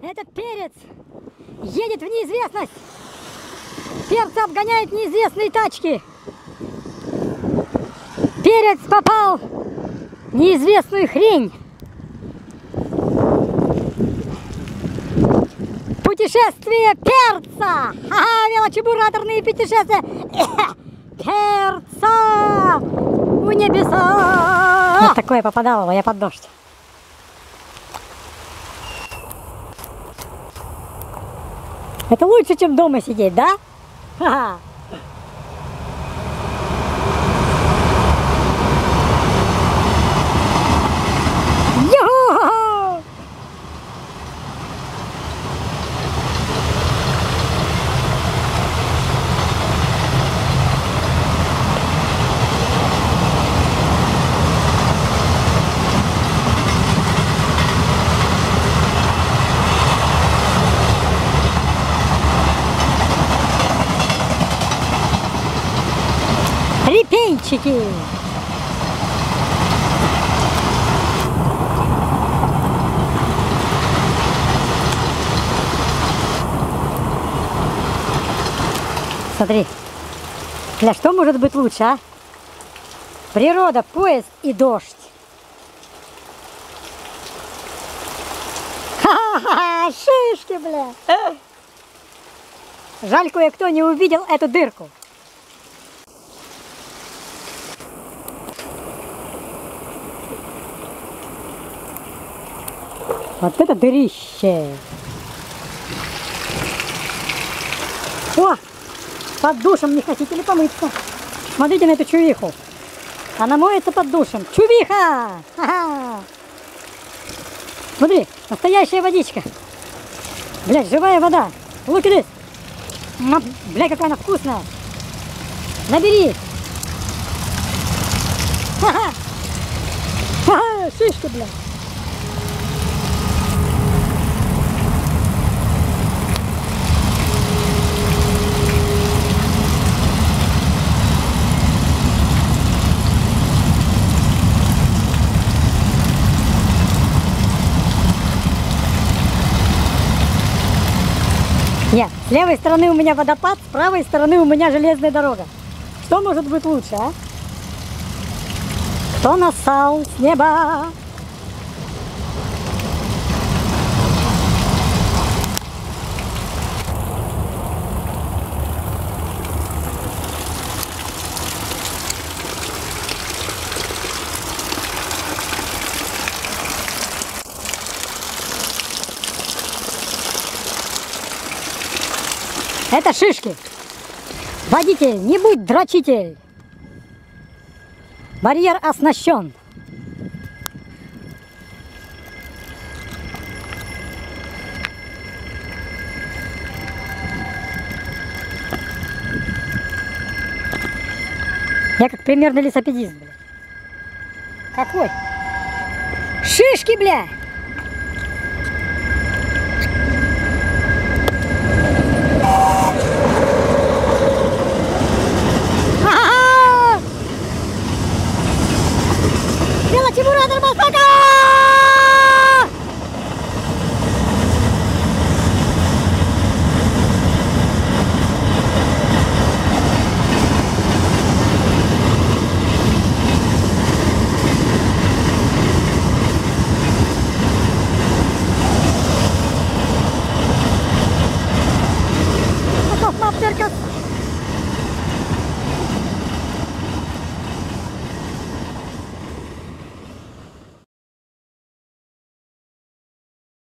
Этот перец едет в неизвестность. Перца обгоняет неизвестные тачки. Перец попал в неизвестную хрень. Путешествие перца! Ага, велочебураторные путешествия перца в небеса! Вот такое попадало я под дождь. Это лучше, чем дома сидеть, да? Ха-ха. Репейчики. Смотри, для что может быть лучше, а? Природа, поезд и дождь. Ха-ха-ха, шишки, бля. Жаль, кое-кто не увидел эту дырку. Вот это дырище! О! Под душем не хотите ли помыться? Смотрите на эту чувиху. Она моется под душем. Чувиха! Ха-ха! Смотри, настоящая водичка. Блядь, живая вода. Look at this. Блядь, какая она вкусная. Набери. Ха-ха! Ха-ха! Шишки, блядь. Нет, с левой стороны у меня водопад, с правой стороны у меня железная дорога. Что может быть лучше, а? Кто нассал с неба? Это шишки. Водитель, не будь дрочитель. Барьер оснащен. Я как примерный лесопедист, бля. Какой? Шишки, бля! Велочебуратор Востока! Готов, маптерка!